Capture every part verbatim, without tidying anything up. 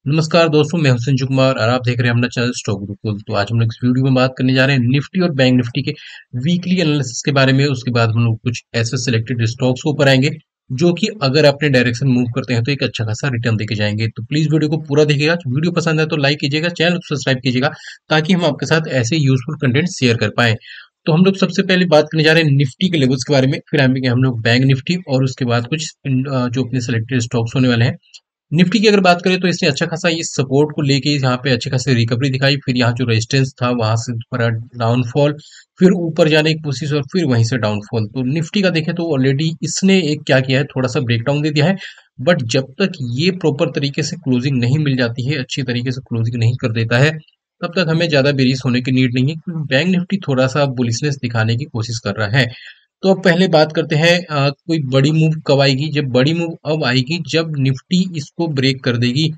नमस्कार दोस्तों, मैं हूं संजू कुमार और आप देख रहे हैं अपना चैनल स्टॉक गुरुकुल। तो आज हम लोग इस वीडियो में बात करने जा रहे हैं निफ्टी और बैंक निफ्टी के वीकली एनालिसिस के बारे में। उसके बाद हम लोग कुछ ऐसे सिलेक्टेड स्टॉक्स के ऊपर आएंगे जो कि अगर अपने डायरेक्शन मूव करते हैं तो एक अच्छा खासा रिटर्न देके जाएंगे। तो प्लीज वीडियो को पूरा देखिएगा। वीडियो पसंद है तो लाइक कीजिएगा, चैनल को सब्सक्राइब कीजिएगा ताकि हम आपके साथ ऐसे यूजफुल कंटेंट शेयर कर पाए। तो हम लोग सबसे पहले बात करने जा रहे हैं निफ्टी के लेवल्स के बारे में, फिर आएंगे हम लोग बैंक निफ्टी और उसके बाद कुछ अ, जो अपने सिलेक्टेड स्टॉक्स होने वाले हैं। निफ्टी की अगर बात करें तो इसने अच्छा खासा इस सपोर्ट को लेके यहाँ पे अच्छी खासी रिकवरी दिखाई, फिर यहाँ जो रेजिस्टेंस था वहां से थोड़ा डाउनफॉल, फिर ऊपर जाने की कोशिश और फिर वहीं से डाउनफॉल। तो निफ्टी का देखें तो ऑलरेडी इसने एक क्या किया है, थोड़ा सा ब्रेकडाउन दे दिया है। बट जब तक ये प्रॉपर तरीके से क्लोजिंग नहीं मिल जाती है, अच्छी तरीके से क्लोजिंग नहीं कर देता है, तब तक हमें ज्यादा बेरिश होने की नीड नहीं है, क्योंकि बैंक निफ्टी थोड़ा सा बुलिशनेस दिखाने की कोशिश कर रहा है। तो अब पहले बात करते हैं अ, कोई बड़ी मूव कब आएगी। जब बड़ी मूव अब आएगी जब निफ्टी इसको ब्रेक कर देगी।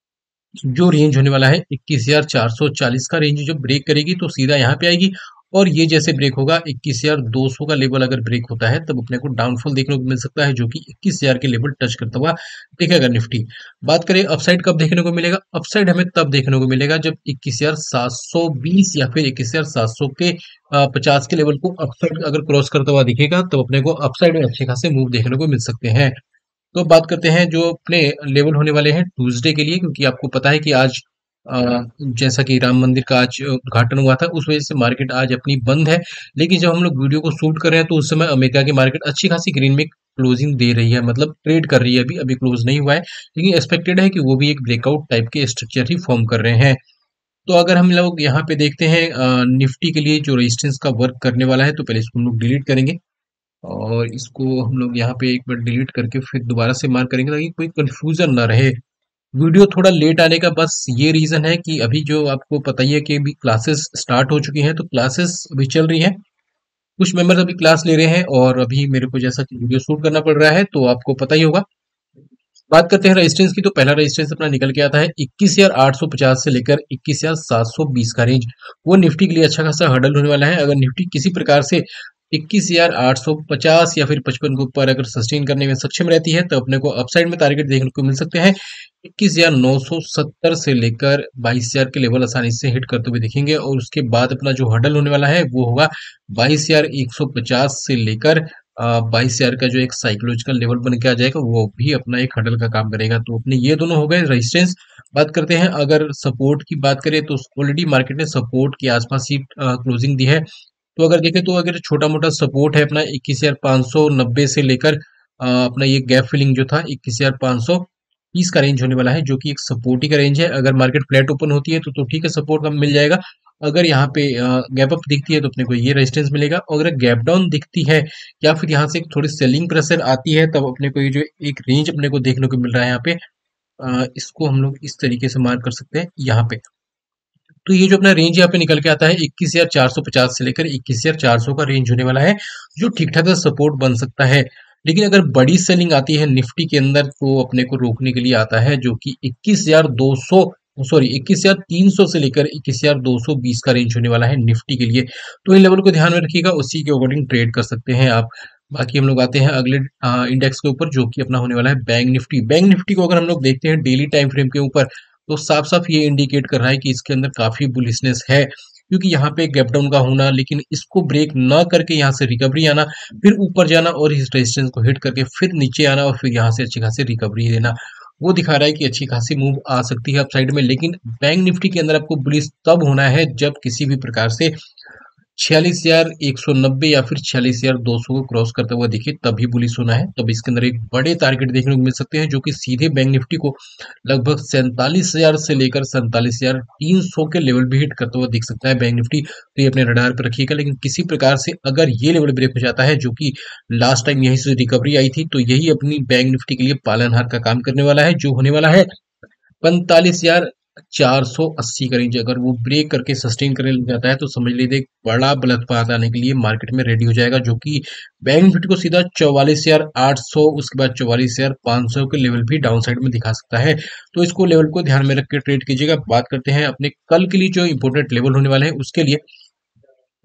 जो रेंज होने वाला है इक्कीस हजार चार सौ चालीस का रेंज जब ब्रेक करेगी तो सीधा यहाँ पे आएगी। और ये जैसे ब्रेक होगा इक्कीस हजार दो सौ का लेवल अगर ब्रेक होता है तब अपने को डाउनफॉल देखने को मिल सकता है, जो कि इक्कीस हजार के लेवल टच करता हुआ दिखेगा निफ्टी। बात करें अपसाइड कब देखने को मिलेगा, अपसाइड हमें तब देखने को मिलेगा जब इक्कीस हजार सात सौ बीस या फिर इक्कीस हजार सात सौ के अ, पचास के लेवल को अपसाइड अगर क्रॉस करता हुआ दिखेगा तब अपने को अपसाइड में अच्छे खासे मूव देखने को मिल सकते हैं। तो बात करते हैं जो अपने लेवल होने वाले हैं ट्यूसडे के लिए, क्योंकि आपको पता है कि आज अ, जैसा कि राम मंदिर का आज उद्घाटन हुआ था, उस वजह से मार्केट आज अपनी बंद है। लेकिन जब हम लोग वीडियो को शूट कर रहे हैं तो उस समय अमेरिका की मार्केट अच्छी खासी ग्रीन में क्लोजिंग दे रही है, मतलब ट्रेड कर रही है। अभी अभी क्लोज नहीं हुआ है, लेकिन एक्सपेक्टेड है कि वो भी एक ब्रेकआउट टाइप के स्ट्रक्चर ही फॉर्म कर रहे हैं। तो अगर हम लोग यहाँ पे देखते हैं निफ्टी के लिए जो रेजिस्टेंस का वर्क करने वाला है, तो पहले इसको हम लोग डिलीट करेंगे और इसको हम लोग यहाँ पे एक बार डिलीट करके फिर दोबारा से मार्क करेंगे ताकि कोई कंफ्यूजन ना रहे। वीडियो थोड़ा लेट आने का बस ये रीजन है कि अभी जो आपको पता ही है कि अभी क्लासेस स्टार्ट हो चुकी हैं, तो क्लासेस अभी चल रही हैं। कुछ मेंबर्स अभी क्लास ले रहे हैं और अभी मेरे को जैसा कि वीडियो शूट करना पड़ रहा है तो आपको पता ही होगा। बात करते हैं रेजिस्टेंस की, तो पहला रेजिस्टेंस अपना निकल के आता है इक्कीस हजार आठ सौ पचास से लेकर इक्कीस हजार सात सौ बीस का रेंज। वो निफ्टी के लिए अच्छा खासा हर्डल होने वाला है। अगर निफ्टी किसी प्रकार से इक्कीस हजार आठ सौ पचास या फिर पचपन के ऊपर अगर सस्टेन करने में सक्षम रहती है तो अपने को अपसाइड में टारगेट देखने को मिल सकते हैं इक्कीस हजार नौ सौ सत्तर से लेकर बाईस हजार के लेवल आसानी से हिट करते हुए दिखेंगे। और उसके बाद अपना जो हर्डल होने वाला है वो होगा बाईस हजार एक सौ पचास से लेकर बाईस हजार का जो एक साइकोलॉजिकल लेवल बन के आ जाएगा, वो भी अपना एक हडल का काम करेगा। तो अपने ये दोनों हो गए रेजिस्टेंस। बात करते हैं अगर सपोर्ट की बात करें तो ऑलरेडी मार्केट ने सपोर्ट के आसपास ही क्लोजिंग दी है। तो अगर देखें तो अगर छोटा मोटा सपोर्ट है अपना इक्कीस हजार पाँच सौ नब्बे से लेकर अ, अपना ये गैप फिलिंग जो था इक्कीस हजार पाँच सौ तीस का रेंज होने वाला है, जो कि एक सपोर्ट ही का रेंज है। अगर मार्केट फ्लैट ओपन होती है तो तो ठीक है, सपोर्ट का मिल जाएगा। अगर यहाँ पे गैप अप दिखती है तो अपने को ये रेजिस्टेंस मिलेगा, और अगर गैप डाउन दिखती है या फिर यहाँ से एक थोड़ी सेलिंग प्रेशर आती है तब अपने को ये जो एक रेंज अपने को देखने को मिल रहा है यहाँ पे, अ, इसको हम लोग इस तरीके से मार्क कर सकते हैं यहाँ पे। तो ये जो अपना रेंज यहाँ पे निकल के आता है इक्कीस हजार चार सौ पचास से लेकर इक्कीस हजार चार सौ का रेंज होने वाला है, जो ठीक ठाक सपोर्ट बन सकता है। लेकिन अगर बड़ी सेलिंग आती है निफ्टी के अंदर तो अपने को रोकने के लिए आता है, जो कि इक्कीस हजार दो सौ सॉरी इक्कीस हजार तीन सौ से लेकर इक्कीस हजार दो सौ बीस का रेंज होने वाला है निफ्टी के लिए। तो इन लेवल को ध्यान में रखिएगा, उसी के अकॉर्डिंग ट्रेड कर सकते हैं आप। बाकी हम लोग आते हैं अगले इंडेक्स के ऊपर, जो कि अपना होने वाला है बैंक निफ्टी। बैंक निफ्टी को अगर हम लोग देखते हैं डेली टाइम फ्रेम के ऊपर, तो साफ साफ ये इंडिकेट कर रहा है कि इसके अंदर काफी बुलिशनेस है, क्योंकि यहाँ पे गैप डाउन का होना, लेकिन इसको ब्रेक ना करके यहाँ से रिकवरी आना, फिर ऊपर जाना और इस रेजिस्टेंस को हिट करके फिर नीचे आना और फिर यहाँ से अच्छी खासी रिकवरी देना, वो दिखा रहा है कि अच्छी खासी मूव आ सकती है अपसाइड में। लेकिन बैंक निफ्टी के अंदर आपको बुलिश तब होना है जब किसी भी प्रकार से छियालीस हजार एक सौ नब्बे या फिर छियालीस हजार दो सौ को क्रॉस करता हुआ दिखे, तभी बुलिश होना है। तब इसके अंदर एक बड़े टारगेट देखने को मिल सकते हैं, जो कि सीधे बैंक निफ्टी को लगभग सैंतालीस हजार से लेकर सैंतालीस हजार तीन सौ के लेवल भी हिट करता हुआ दिख सकता है बैंक निफ्टी। तो ये अपने रडार पर रखिएगा। लेकिन किसी प्रकार से अगर ये लेवल ब्रेक हो जाता है, जो कि लास्ट टाइम यहीं से रिकवरी आई थी, तो यही अपनी बैंक निफ्टी के लिए पालनहार का काम करने वाला है, जो होने वाला है पैंतालीस हजार चार सौ अस्सी का रेंज। अगर वो ब्रेक करके सस्टेन करने लग जाता है तो समझ लीजिए एक बड़ा बलत्पात आने के लिए मार्केट में रेडी हो जाएगा, जो कि बैंक निफ्टी को सीधा चौवालीस हजार आठ सौ, उसके बाद चौवालीस हजार पाँच सौ के लेवल भी डाउन साइड में दिखा सकता है। तो इसको लेवल को ध्यान में रख के ट्रेड कीजिएगा। बात करते हैं अपने कल के लिए जो इंपोर्टेंट लेवल होने वाले हैं उसके लिए।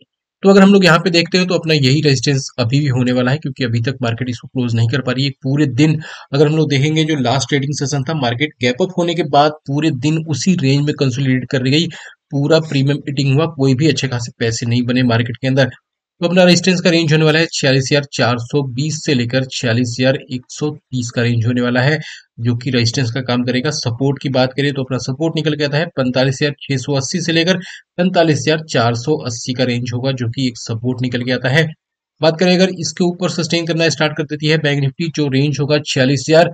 तो अगर हम लोग यहाँ पे देखते हैं तो अपना यही रेजिस्टेंस अभी भी होने वाला है, क्योंकि अभी तक मार्केट इसको क्लोज नहीं कर पा रही है पूरे दिन। अगर हम लोग देखेंगे जो लास्ट ट्रेडिंग सेशन था, मार्केट गैप अप होने के बाद पूरे दिन उसी रेंज में कंसोलिडेट कर गई, पूरा प्रीमियम ईटिंग हुआ, कोई भी अच्छे खासे पैसे नहीं बने मार्केट के अंदर। तो अपना रेजिस्टेंस का रेंज होने वाला है छियालीस हजार चार सौ बीस से लेकर छियालीस हजार एक सौ तीस का रेंज होने वाला है, जो कि रेजिस्टेंस का काम करेगा। सपोर्ट की बात करें तो अपना सपोर्ट निकल के आता है पैंतालीस हजार छह सौ अस्सी से लेकर पैंतालीस हजार चार सौ अस्सी का रेंज होगा, जो कि एक सपोर्ट निकल के आता है। बात करें अगर इसके ऊपर सस्टेन करना स्टार्ट कर देती है बैंक निफ्टी, जो रेंज होगा छियालीस हजार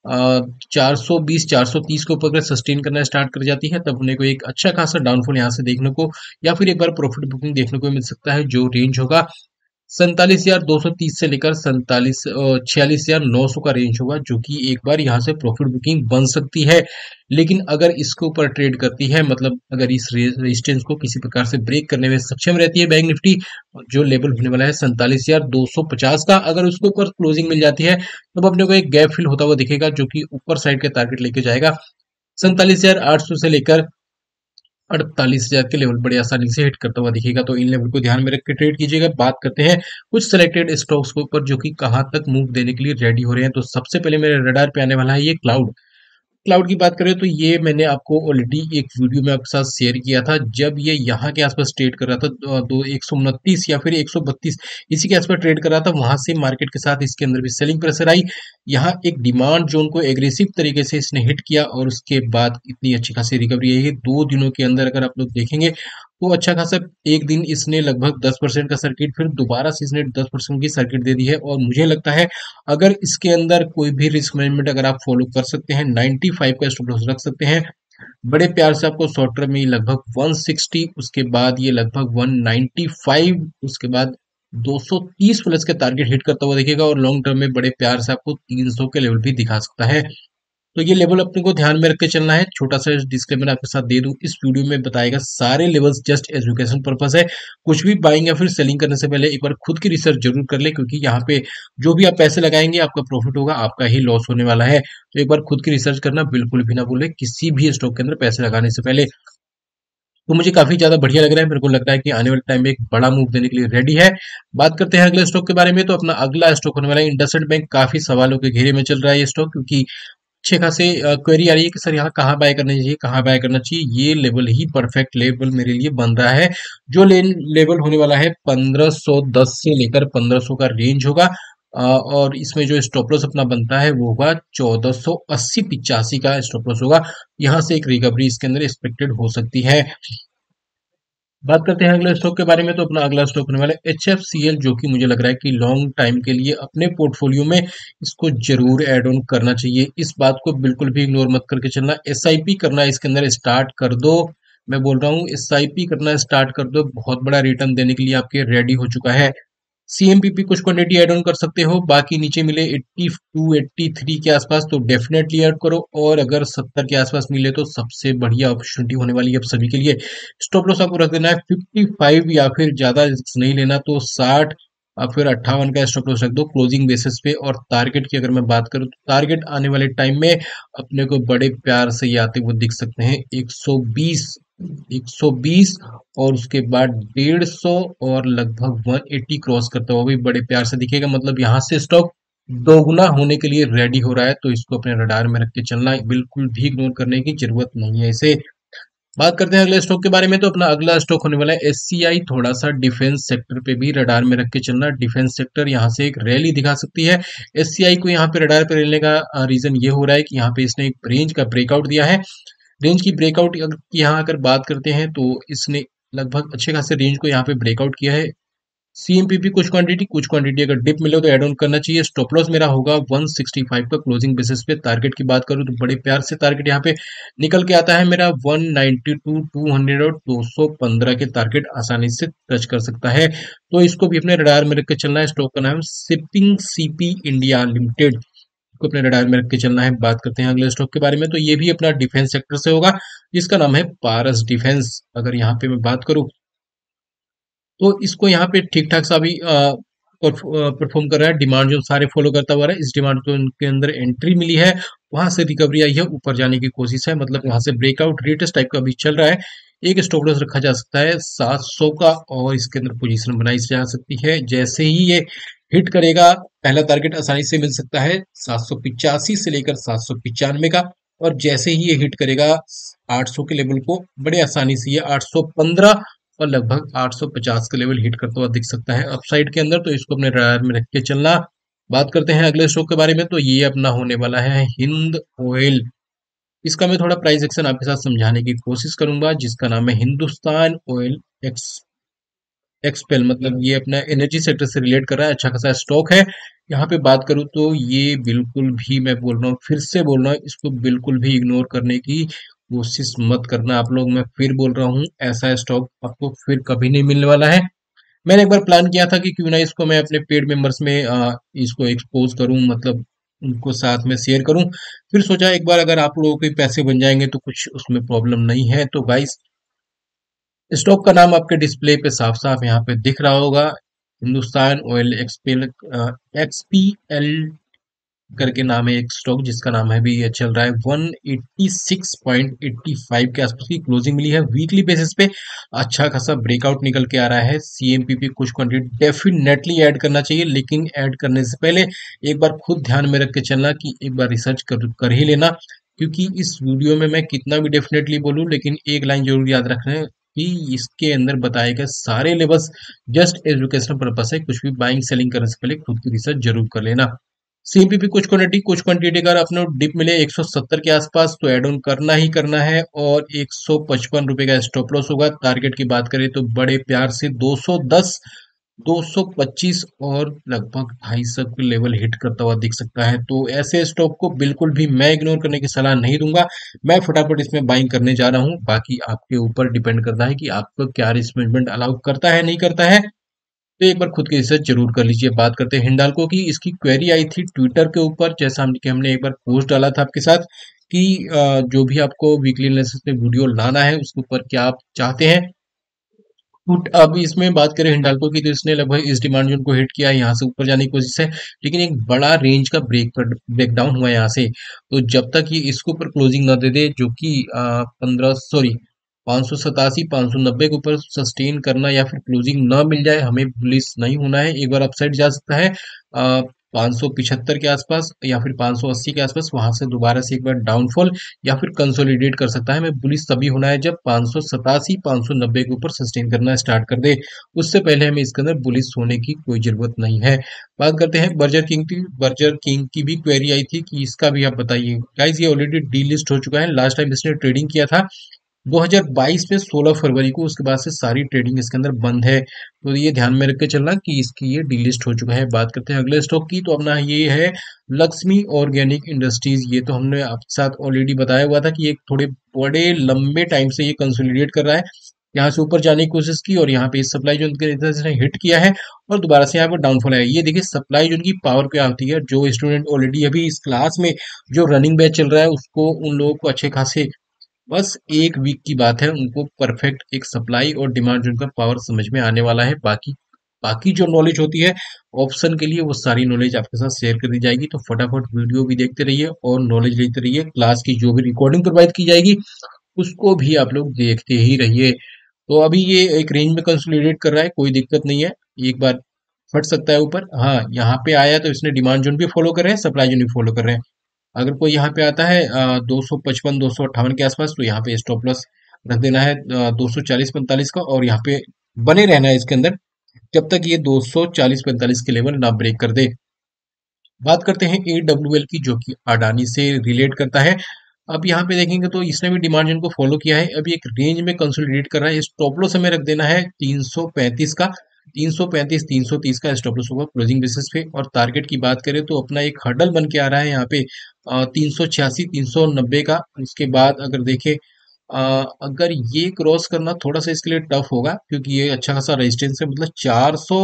चार सौ बीस चार सौ तीस के ऊपर अगर सस्टेन करना स्टार्ट कर जाती है, तब उन्हें को एक अच्छा खासा डाउनफॉल यहाँ से देखने को, या फिर एक बार प्रॉफिट बुकिंग देखने को मिल सकता है, जो रेंज होगा सैंतालीस हजार दो सौ तीस से लेकर सैंतालीस छियालीस हजार नौ सौ का रेंज होगा, जो कि एक बार यहाँ से प्रॉफिट बुकिंग बन सकती है। लेकिन अगर इसके ऊपर ट्रेड करती है, मतलब अगर इस रेजिस्टेंस को किसी प्रकार से ब्रेक करने में सक्षम रहती है बैंक निफ्टी, जो लेवल होने वाला है सैंतालीस हजार दो सौ पचास का, अगर उसके ऊपर क्लोजिंग मिल जाती है, तब अपने को एक गैप फिल होता हुआ दिखेगा, जो कि ऊपर साइड के टारगेट लेके जाएगा सैंतालीस हजार आठ सौ से लेकर अड़तालीस हजार के लेवल बड़ी आसानी से हिट करता हुआ दिखेगा। तो इन लेवल को ध्यान में रख के ट्रेड कीजिएगा। बात करते हैं कुछ सिलेक्टेड स्टॉक्स के ऊपर, जो कि कहाँ तक मूव देने के लिए रेडी हो रहे हैं। तो सबसे पहले मेरे रडार पे आने वाला है ये क्लाउड। क्लाउड की बात करें तो ये मैंने आपको ऑलरेडी एक वीडियो में आपके साथ शेयर किया था, जब ये यहाँ के आसपास ट्रेड कर रहा था, दो दो- एक सौ उनतीस या फिर एक सौ बत्तीस इसी के आसपास ट्रेड कर रहा था। वहां से मार्केट के साथ इसके अंदर भी सेलिंग प्रेशर आई, यहाँ एक डिमांड जोन को एग्रेसिव तरीके से इसने हिट किया, और उसके बाद इतनी अच्छी खासी रिकवरी आई है दो दिनों के अंदर। अगर आप लोग देखेंगे तो अच्छा खासा एक दिन इसने लगभग दस परसेंट का सर्किट, फिर दोबारा से इसने दस परसेंट की सर्किट दे दी है। और मुझे लगता है अगर इसके अंदर कोई भी रिस्क मैनेजमेंट अगर आप फॉलो कर सकते हैं, पचानवे का स्टॉप लॉस रख सकते हैं, बड़े प्यार से आपको शॉर्ट टर्म में लगभग एक सौ साठ, उसके बाद ये लगभग एक सौ पचानवे, उसके बाद दो सौ तीस प्लस के टारगेट हिट करता हुआ दिखेगा, और लॉन्ग टर्म में बड़े प्यार से आपको तीन सौ के लेवल भी दिखा सकता है। तो ये लेवल अपने को ध्यान में रख के चलना है। छोटा सा डिस्क्लेमर आपके साथ दे दूं, इस वीडियो में बताएगा सारे लेवल्स जस्ट एजुकेशन पर्पस है। कुछ भी बाइंग या फिर सेलिंग करने से पहले एक बार खुद की रिसर्च जरूर कर ले, क्योंकि यहाँ पे जो भी आप पैसे लगाएंगे आपका प्रॉफिट होगा, आपका ही लॉस होने वाला है। तो एक बार खुद की रिसर्च करना बिल्कुल भी ना भूले किसी भी स्टॉक के अंदर पैसे लगाने से पहले। तो मुझे काफी ज्यादा बढ़िया लग रहा है, मेरे को लग रहा है कि आने वाले टाइम में एक बड़ा मूव देने के लिए रेडी है। बात करते हैं अगले स्टॉक के बारे में। तो अपना अगला स्टॉक होने वाला है इंडसइंड बैंक। काफी सवालों के घेरे में चल रहा है ये स्टॉक, क्योंकि अच्छे खासे क्वेरी आ रही है कि सर यहाँ कहाँ बाय करना चाहिए, कहाँ बाय करना चाहिए। ये लेवल ही परफेक्ट लेवल मेरे लिए बन रहा है, जो ले, लेवल होने वाला है पंद्रह सौ दस से लेकर पंद्रह सौ का रेंज होगा। अ, और इसमें जो स्टॉप लॉस अपना बनता है वो होगा चौदह सौ अस्सी पिचासी का स्टॉप लॉस होगा। यहाँ से एक रिकवरी इसके अंदर एक्सपेक्टेड हो सकती है। बात करते हैं अगले स्टॉक के बारे में। तो अपना अगला स्टॉक होने वाला है एच एफ सी एल, जो कि मुझे लग रहा है कि लॉन्ग टाइम के लिए अपने पोर्टफोलियो में इसको जरूर ऐड ऑन करना चाहिए। इस बात को बिल्कुल भी इग्नोर मत करके चलना। एस आई पी करना इसके अंदर स्टार्ट कर दो। मैं बोल रहा हूँ एस आई पी करना स्टार्ट कर दो, बहुत बड़ा रिटर्न देने के लिए आपके रेडी हो चुका है। सी एम पी पी कुछ क्वांटिटी ऐड ऑन कर सकते हो, बाकी नीचे मिले बयासी तिरासी के आसपास तो डेफिनेटली ऐड करो, और अगर सत्तर के आसपास मिले तो सबसे बढ़िया अपॉर्चुनिटी होने वाली है आप सभी के लिए। स्टॉप लॉस आपको रख देना है पचपन, या फिर ज्यादा रिस्क नहीं लेना तो साठ और फिर अट्ठावन का स्टॉप लॉस रख दो क्लोजिंग बेसिस पे। और टारगेट की अगर मैं बात करूं तो टारगेट आने वाले टाइम में अपने को बड़े प्यार से ये आते हुए दिख सकते हैं एक सौ बीस, एक सौ बीस, और उसके बाद डेढ़ सौ, और लगभग एक सौ अस्सी क्रॉस करता हुआ भी बड़े प्यार से दिखेगा। मतलब यहाँ से स्टॉक दोगुना होने के लिए रेडी हो रहा है, तो इसको अपने रडार में रख के चलना है, बिल्कुल भी इग्नोर करने की जरूरत नहीं है इसे। बात करते हैं अगले स्टॉक के बारे में। तो अपना अगला स्टॉक होने वाला है एस सी आई। थोड़ा सा डिफेंस सेक्टर पे भी रडार में रख के चलना। डिफेंस सेक्टर यहाँ से एक रैली दिखा सकती है। एस सी आई को यहाँ पे रडार पे लेने का रीजन ये हो रहा है कि यहाँ पे इसने एक रेंज का ब्रेकआउट दिया है। रेंज की ब्रेकआउट की यहाँ अगर बात करते हैं तो इसने लगभग अच्छे खासे रेंज को यहाँ पे ब्रेकआउट किया है। सी एम पी पी कुछ क्वांटिटी कुछ क्वांटिटी अगर डिप मिले तो ऐड ऑन करना चाहिए। स्टॉप लॉस मेरा होगा एक सौ पैंसठ का क्लोजिंग बेसिस पे। टारगेट की बात करूं तो बड़े प्यार से टारगेट यहाँ पे निकल के आता है मेरा एक सौ बानवे, दो सौ और दो सौ पंद्रह के टारगेट आसानी से टच कर सकता है। तो इसको भी अपने रडार में रख के चलना है। स्टॉक का नाम shipping C P India limited को अपने रडार में रख के चलना है। बात करते हैं अगले स्टॉक के बारे में। तो ये भी अपना डिफेंस सेक्टर से होगा, जिसका नाम है पारस डिफेंस। अगर यहाँ पे मैं बात करूं तो इसको यहाँ पे ठीक ठाक सा भी परफॉर्म कर रहा है। डिमांड जो सारे फॉलो करता हुआ है, इस डिमांड को इनके अंदर एंट्री मिली है, वहां से रिकवरी आई है, ऊपर जाने की कोशिश है, मतलब वहां से ब्रेकआउट रेटेस्ट टाइप का भी चल रहा है। एक स्टॉप लॉस रखा जा सकता है सात सौ का और इसके अंदर पोजीशन बनाई जा सकती है। जैसे ही ये हिट करेगा पहला टारगेट आसानी से मिल सकता है सात सौ पिचासी से लेकर सात सौ पिचानवे का, और जैसे ही ये हिट करेगा आठ सौ के लेवल को बड़े आसानी से ये आठ सौ पंद्रह और लगभग आठ सौ पचास का लेवल हिट करता हुआ दिख सकता है अपसाइड के अंदर, तो इसको अपने रडार में रख के चलना। बात करते हैं अगले स्टॉक के बारे में, तो ये अपना होने वाला है हिंद ऑयल। इसका मैं थोड़ा प्राइस एक्शन आपके साथ समझाने की कोशिश करूंगा, जिसका नाम है हिंदुस्तान ऑयल एक्स एक्सपेल, मतलब ये अपना एनर्जी सेक्टर से रिलेट कर रहा है, अच्छा खासा स्टॉक है। यहाँ पे बात करूँ तो ये बिल्कुल भी, मैं बोल रहा हूँ फिर से बोल रहा हूँ, इसको बिल्कुल भी इग्नोर करने की कोशिश मत करना आप लोग। मैं फिर बोल रहा हूँ ऐसा स्टॉक आपको फिर कभी नहीं मिलने वाला है। मैंने एक बार प्लान किया था कि क्यों ना इसको मैं अपने पेड मेंबर्स में आ, इसको एक्सपोज करूं, मतलब उनको साथ में शेयर करूं। फिर सोचा एक बार अगर आप लोगों के पैसे बन जाएंगे तो कुछ उसमें प्रॉब्लम नहीं है। तो गाइस, स्टॉक का नाम आपके डिस्प्ले पे साफ साफ यहाँ पे दिख रहा होगा, हिंदुस्तान ऑयल एक्सपीएल, एक्सपीएल करके नाम है एक स्टॉक, जिसका नाम है भी ये चल रहा है एक सौ छियासी पॉइंट एट फाइव के आसपास की क्लोजिंग मिली है वीकली बेसिस पे। अच्छा खासा ब्रेकआउट निकल के आ रहा है। सीएमपीपी कुछ क्वांटिटी डेफिनेटली ऐड करना चाहिए, लेकिन ऐड करने से पहले एक बार खुद ध्यान में रख के चलना कि एक बार रिसर्च कर, कर ही लेना, क्योंकि इस वीडियो में मैं कितना भी डेफिनेटली बोलूं, लेकिन एक लाइन जरूर याद रखना है कि इसके अंदर बताए गए सारे लेवल्स जस्ट एजुकेशनल पर्पस है। कुछ भी बाइंग सेलिंग करने से पहले खुद की रिसर्च जरूर कर लेना। सीपीपी कुछ क्वांटिटी कुछ क्वांटिटी अगर अपने डिप मिले एक सौ सत्तर के आसपास तो ऐड ऑन करना ही करना है, और एक सौ पचपन रुपए का स्टॉप लॉस होगा। टारगेट की बात करें तो बड़े प्यार से दो सौ दस, दो सौ पच्चीस और लगभग ढाई सौ के लेवल हिट करता हुआ दिख सकता है। तो ऐसे स्टॉक को बिल्कुल भी मैं इग्नोर करने की सलाह नहीं दूंगा। मैं फटाफट इसमें बाइंग करने जा रहा हूं, बाकी आपके ऊपर डिपेंड करता है कि आपको क्या रिस्क मैनेजमेंट अलाउ करता है नहीं करता है। तो एक बार खुद की रिसर्च जरूर कर लीजिए। बात करते हैं हिंडाल्को की। इसकी क्वेरी आई थी ट्विटर के ऊपर, जैसा हम कि हमने एक बार पोस्ट डाला था आपके साथ कि अ, जो भी आपको वीकली एनालिसिस में वीडियो लाना है उसके ऊपर क्या आप चाहते हैं। तो अब इसमें बात करें हिंडाल्को की, तो इसने लगभग इस डिमांड जोन को हिट किया, यहाँ से ऊपर जाने की कोशिश है, लेकिन एक बड़ा रेंज का ब्रेक ब्रेक डाउन हुआ यहाँ से। तो जब तक ये इसके ऊपर क्लोजिंग ना दे दे, जो कि पंद्रह सॉरी पाँच सौ सतासी पाँच सौ नब्बे के ऊपर सस्टेन करना या फिर क्लोजिंग ना मिल जाए, हमें बुलिश नहीं होना है। एक बार अपसाइड जा सकता है पाँच सौ पिछहत्तर के आसपास या फिर पाँच सौ अस्सी के आसपास, वहां से दोबारा से एक बार डाउनफॉल या फिर कंसोलिडेट कर सकता है। हमें बुलिश तभी होना है जब पाँच सौ सतासी पाँच सौ नब्बे के ऊपर सस्टेन करना स्टार्ट कर दे, उससे पहले हमें इसके अंदर बुलिश होने की कोई जरूरत नहीं है। बात करते हैं बर्जर किंग की। बर्जर किंग की भी क्वेरी आई थी कि इसका भी आप बताइए। गाइस, ये ऑलरेडी डी लिस्ट हो चुका है, लास्ट टाइम इसने ट्रेडिंग किया था दो हज़ार बाईस में सोलह फरवरी को, उसके बाद से सारी ट्रेडिंग इसके अंदर बंद है। तो ये ध्यान में रख के चलना कि इसकी ये डीलिस्ट हो चुका है। बात करते हैं अगले स्टॉक की, तो अपना ये है लक्ष्मी ऑर्गेनिक इंडस्ट्रीज। ये तो हमने आपके साथ ऑलरेडी बताया हुआ था कि एक थोड़े बड़े लंबे टाइम से ये कंसोलिडेट कर रहा है, यहाँ से ऊपर जाने की कोशिश की और यहाँ पे सप्लाई जोन के इसने हिट किया है और दोबारा से यहाँ पर डाउनफॉल आया। ये देखिए सप्लाई जोन की पावर क्या होती है। जो स्टूडेंट ऑलरेडी अभी इस क्लास में जो रनिंग बैच चल रहा है उसको, उन लोगों को अच्छे खासे, बस एक वीक की बात है, उनको परफेक्ट एक सप्लाई और डिमांड जोन का पावर समझ में आने वाला है। बाकी बाकी जो नॉलेज होती है ऑप्शन के लिए, वो सारी नॉलेज आपके साथ शेयर कर दी जाएगी। तो फटाफट वीडियो भी देखते रहिए और नॉलेज लेते रहिए। क्लास की जो भी रिकॉर्डिंग प्रोवाइड की जाएगी उसको भी आप लोग देखते ही रहिए। तो अभी ये एक रेंज में कंसोलिडेट कर रहा है, कोई दिक्कत नहीं है, एक बार फट सकता है ऊपर। हाँ, यहाँ पे आया तो इसने डिमांड जोन भी फॉलो कर रहे हैं, सप्लाई जोन भी फॉलो कर रहे हैं। अगर कोई यहाँ पे आता है दो सौ पचपन दो सौ अट्ठावन के आसपास, तो यहाँ पे स्टॉप लॉस रख देना है दो सौ चालीस पैंतालीस का, और यहाँ पे बने रहना है इसके अंदर जब तक ये दो सौ चालीस पैंतालीस के लेवल ना ब्रेक कर दे। बात करते हैं ए डब्ल्यू एल की, जो कि अडानी से रिलेट करता है। अब यहाँ पे देखेंगे तो इसने भी डिमांड जोन को फॉलो किया है, अभी एक रेंज में कंसोलिडेट कर रहा है। स्टॉप लॉस हमें रख देना है तीन सौ पैंतीस का, तीन सौ पैंतीस तीन सौ तीस का स्टॉप लॉस होगा क्लोजिंग बेसिस पे। और टारगेट की बात करें तो अपना एक हर्डल बन के आ रहा है यहाँ पे तीन सौ छियासी तीन सौ नब्बे का। उसके बाद अगर देखें, अ, अगर ये क्रॉस करना थोड़ा सा इसके लिए टफ होगा, क्योंकि ये अच्छा खासा रेजिस्टेंस है, मतलब चार सौ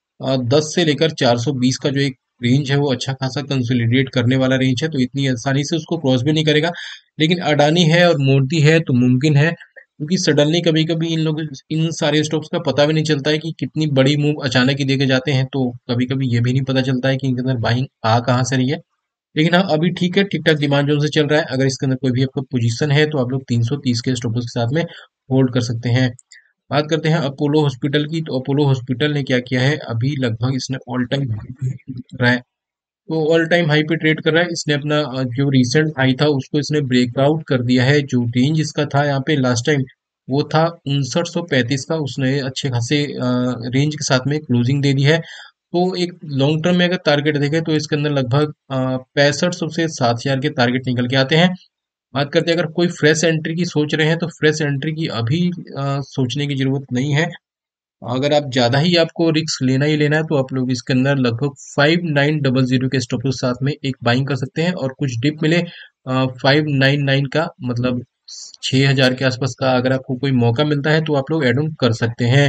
दस से लेकर चार सौ बीस का जो एक रेंज है वो अच्छा खासा कंसोलिडेट करने वाला रेंज है, तो इतनी आसानी से उसको क्रॉस भी नहीं करेगा। लेकिन अडानी है और मोदी है तो मुमकिन है, क्योंकि सडनली कभी कभी इन लोग, इन सारे स्टॉक्स का पता भी नहीं चलता है कि कितनी बड़ी मूव अचानक ही देके जाते हैं। तो कभी कभी ये भी नहीं पता चलता है कि इनके अंदर बाइंग आ कहाँ से रही है। लेकिन हाँ, अभी ठीक है, ठीक ठाक डिमांड जोन से चल रहा है। अगर इसके अंदर कोई भी आपका पोजीशन है तो आप लोग तीन सौ तीस के स्टॉप लॉस के साथ में होल्ड कर सकते हैं। बात करते हैं अपोलो हॉस्पिटल की, तो अपोलो हॉस्पिटल ने क्या किया है, अभी लगभग इसने ऑल टाइम रहा है, तो ऑल टाइम हाई पे ट्रेड कर रहा है। इसने अपना अ, जो रिसेंट हाई था उसको इसने ब्रेकआउट कर दिया है। जो रेंज इसका था यहाँ पे लास्ट टाइम, वो था उनसठ सौ पैंतीस का। उसने अच्छे खासे रेंज के साथ में क्लोजिंग दे दी है। तो एक लॉन्ग टर्म में अगर टारगेट देखें तो इसके अंदर लगभग पैंसठ सौ से सात हजार के टारगेट निकल के आते हैं। बात करते हैं अगर कोई फ्रेश एंट्री की सोच रहे हैं तो फ्रेश एंट्री की अभी अ, सोचने की जरूरत नहीं है। अगर आप ज्यादा ही आपको रिस्क लेना ही लेना है तो आप लोग इसके अंदर लगभग फाइव नाइन डबल जीरो के स्टॉप लॉस साथ में एक बाइंग कर सकते हैं, और कुछ डिप मिले फाइव नाइन नाइन का, मतलब छह हजार के आसपास का अगर आपको कोई मौका मिलता है तो आप लोग एड ऑन कर सकते हैं।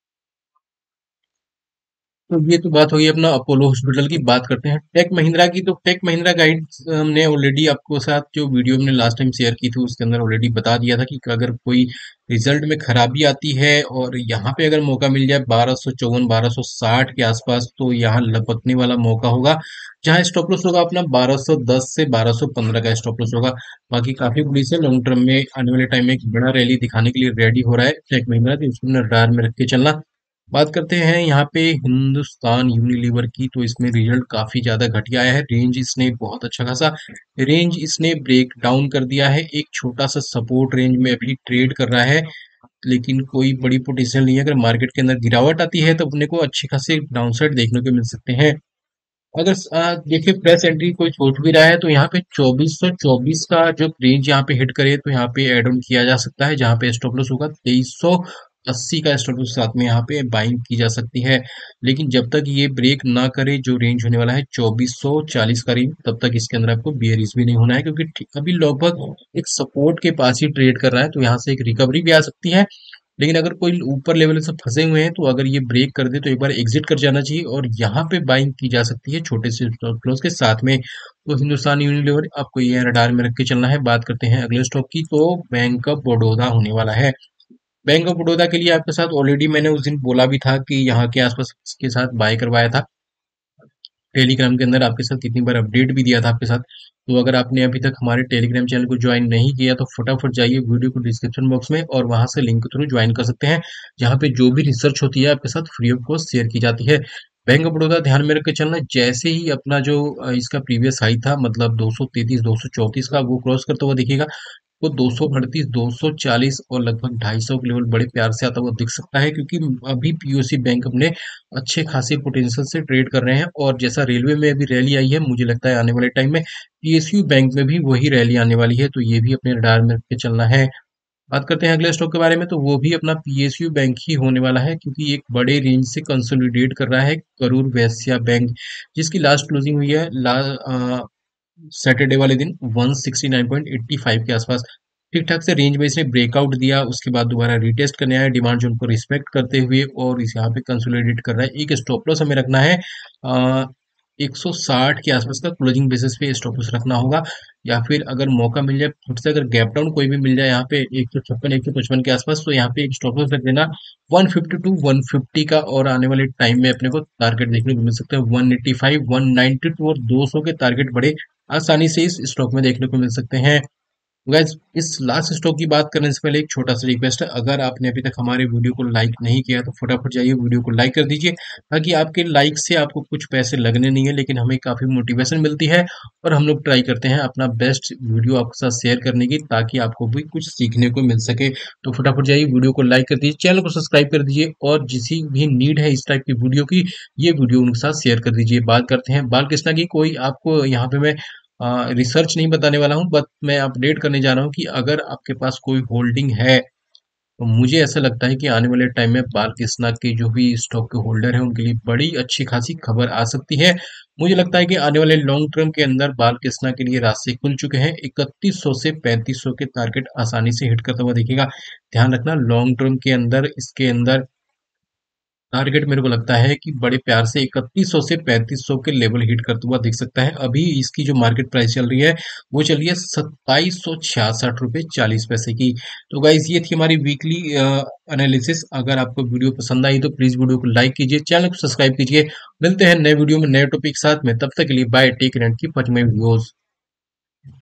तो ये तो बात होगी अपना अपोलो हॉस्पिटल की। बात करते हैं टेक महिंद्रा की, तो टेक महिंद्रा गाइड हमने ऑलरेडी आपको साथ जो वीडियो हमने लास्ट टाइम शेयर की थी उसके अंदर ऑलरेडी बता दिया था कि अगर कोई रिजल्ट में खराबी आती है और यहाँ पे अगर मौका मिल जाए बारह सौ चौवन बारह सौ साठ के आसपास, तो यहाँ लपकने वाला मौका होगा, जहाँ स्टॉप लॉस होगा अपना बारह सौ दस से बारह सौ पंद्रह का स्टॉप लॉस होगा। बाकी काफी बुलिश है, लॉन्ग टर्म में आने वाले टाइम में एक बड़ा रैली दिखाने के लिए रेडी हो रहा है टेक महिंद्रा, तो उसको रडार में रख के चलना। बात करते हैं यहाँ पे हिंदुस्तान यूनिलीवर की, तो इसमें रिजल्ट काफी ज्यादा घटिया आया है। रेंज इसने बहुत अच्छा खासा रेंज इसने ब्रेक डाउन कर दिया है। एक छोटा सा सपोर्ट रेंज में अभी ट्रेड कर रहा है, लेकिन कोई बड़ी पोटेंशियल नहीं है। अगर मार्केट के अंदर गिरावट आती है तो अपने को अच्छे खासे डाउनसाइड देखने को मिल सकते हैं। अगर आ, देखिए फ्रेश एंट्री कोई सोच भी रहा है तो यहाँ पे चौबीस सौ चौबीस का जो रेंज यहाँ पे हिट करे तो यहाँ पे एड ऑन किया जा सकता है, जहाँ पे स्टॉप लॉस होगा तेईस सौ अस्सी का स्टॉप लॉस साथ में यहाँ पे बाइंग की जा सकती है। लेकिन जब तक ये ब्रेक ना करे जो रेंज होने वाला है चौबीस सौ चालीस का रेंज, तब तक इसके अंदर आपको बियरिश भी नहीं होना है, क्योंकि ठीक- अभी लगभग एक सपोर्ट के पास ही ट्रेड कर रहा है, तो यहाँ से एक रिकवरी भी आ सकती है। लेकिन अगर कोई ऊपर लेवल से फंसे हुए हैं तो अगर ये ब्रेक कर दे तो एक बार एग्जिट कर जाना चाहिए, और यहाँ पे बाइंग की जा सकती है छोटे से स्टॉप लॉस के साथ में। तो हिंदुस्तान यूनिलीवर आपको ये रडार में रख के चलना है। बात करते हैं अगले स्टॉक की, तो बैंक ऑफ बड़ौदा होने वाला है। बैंक ऑफ बड़ौदा के लिए आपके साथ ऑलरेडी मैंने उस दिन बोला भी था कि यहाँ के आसपास के साथ बाय करवाया था। टेलीग्राम के अंदर आपके साथ कितनी बार अपडेट भी दिया था आपके साथ। तो अगर आपने अभी तक हमारे टेलीग्राम चैनल को ज्वाइन नहीं किया तो फटाफट जाइए वीडियो को डिस्क्रिप्शन बॉक्स में, और वहां से लिंक के थ्रू ज्वाइन कर सकते हैं, जहाँ पे जो भी रिसर्च होती है आपके साथ फ्री ऑफ कॉस्ट शेयर की जाती है। बैंक ऑफ बड़ौदा ध्यान में रख के चलना, जैसे ही अपना जो अ, इसका प्रीवियस हाई था, मतलब दो सौ तैतीस दो सौ चौतीस का, वो क्रॉस करता हुआ दिखेगा, वो दो सौ अड़तीस दो सौ चालीस और लगभग ढाई सौ के लेवल बड़े प्यार से आता हुआ दिख सकता है, क्योंकि अभी पीओसी बैंक अपने अच्छे खासे पोटेंशियल से ट्रेड कर रहे हैं। और जैसा रेलवे में अभी रैली आई है, मुझे लगता है आने वाले टाइम में पीएसयू बैंक में भी वही रैली आने वाली है, तो ये भी अपने रडार में रख के चलना है। बात करते हैं अगले स्टॉक के बारे में, तो वो भी अपना पीएसयू बैंक ही होने वाला है, क्योंकि एक बड़े रेंज से कंसोलिडेट कर रहा है करूर वैश्य बैंक, जिसकी लास्ट क्लोजिंग हुई है ला सैटरडे वाले दिन one sixty nine point eighty five के आसपास। ठीक ठाक से रेंज में इसने ब्रेकआउट दिया, उसके बाद दोबारा रिटेस्ट करने आया डिमांड जोन को रिस्पेक्ट करते हुए, और इस यहाँ पे कंसोलिडेट कर रहा है। एक स्टॉप लॉस हमें रखना है आ, एक सौ साठ के आसपास का क्लोजिंग बेसिस पे स्टॉप लॉस रखना होगा, या फिर अगर मौका मिल जाए फिर से अगर गैप डाउन कोई भी मिल जाए यहाँ पे एक सौ छप्पन एक सौ पचपन के आसपास, तो यहाँ पे एक स्टॉप लॉस रख देना one fifty two one fifty का, और आने वाले टाइम में अपने को टारगेट देखने को मिल सकता है one eighty five one ninety two और दो सौ के टारगेट बड़े आसानी से इस स्टॉक में देखने को मिल सकते हैं। गाइज इस लास्ट स्टॉक की बात करने से पहले एक छोटा सा रिक्वेस्ट है, अगर आपने अभी तक हमारे वीडियो को लाइक नहीं किया तो फटाफट जाइए वीडियो को लाइक कर दीजिए, ताकि आपके लाइक से आपको कुछ पैसे लगने नहीं है, लेकिन हमें काफी मोटिवेशन मिलती है, और हम लोग ट्राई करते हैं अपना बेस्ट वीडियो आपके साथ शेयर करने की, ताकि आपको भी कुछ सीखने को मिल सके। तो फटाफट जाइए वीडियो को लाइक कर दीजिए, चैनल को सब्सक्राइब कर दीजिए, और जिसी भी नीड है इस टाइप की वीडियो की, ये वीडियो उनके साथ शेयर कर दीजिए। बात करते हैं बालकृष्णा की, कोई आपको यहाँ पे मैं रिसर्च नहीं बताने वाला हूँ, बट मैं अपडेट करने जा रहा हूँ कि अगर आपके पास कोई होल्डिंग है, तो मुझे ऐसा लगता है कि आने वाले टाइम में बालकृष्णा के जो भी स्टॉक के होल्डर हैं उनके लिए बड़ी अच्छी खासी खबर आ सकती है। मुझे लगता है कि आने वाले लॉन्ग टर्म के अंदर बालकृष्णा के लिए रास्ते खुल चुके हैं, इकतीस सौ से पैंतीस सौ के टारगेट आसानी से हिट करता हुआ दिखेगा। ध्यान रखना लॉन्ग टर्म के अंदर इसके अंदर टारगेट मेरे को लगता है कि बड़े प्यार से इकतीस सौ से पैंतीस सौ के लेवल हिट करता हुआ दिख सकता है। अभी इसकी जो मार्केट प्राइस चल रही है वो चल रही है सत्ताईस सौ छियासठ रुपये चालीस पैसे की। तो गाइज ये थी हमारी वीकली एनालिसिस। अगर आपको वीडियो पसंद आई तो प्लीज वीडियो को लाइक कीजिए, चैनल को सब्सक्राइब कीजिए। मिलते हैं नए वीडियो में नए टॉपिक के साथ में, तब तक के लिए bye, take care and keep watching my videos.